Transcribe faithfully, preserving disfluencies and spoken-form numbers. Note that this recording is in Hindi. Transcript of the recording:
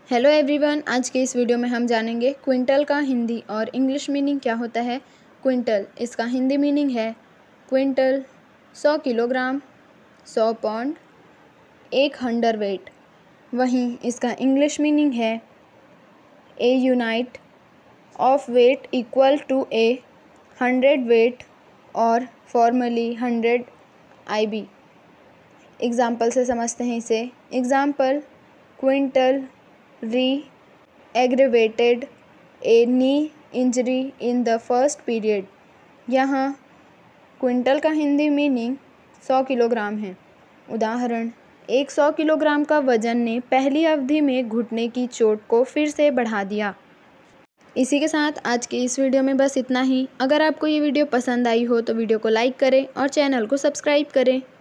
हेलो एवरीवन, आज के इस वीडियो में हम जानेंगे क्विंटल का हिंदी और इंग्लिश मीनिंग क्या होता है। क्विंटल, इसका हिंदी मीनिंग है क्विंटल सौ किलोग्राम, सौ पौंड, एक हंडर वेट। वहीं इसका इंग्लिश मीनिंग है a unit of weight equal to a hundredweight और formerly hundred I B. Example से समझते हैं इसे। Example, quintal re-aggravated a knee injury in the first period। यहाँ क्विंटल का हिंदी मीनिंग सौ किलोग्राम है। उदाहरण, एक सौ किलोग्राम का वजन ने पहली अवधि में घुटने की चोट को फिर से बढ़ा दिया। इसी के साथ आज के इस वीडियो में बस इतना ही। अगर आपको ये वीडियो पसंद आई हो तो वीडियो को लाइक करें और चैनल को सब्सक्राइब करें।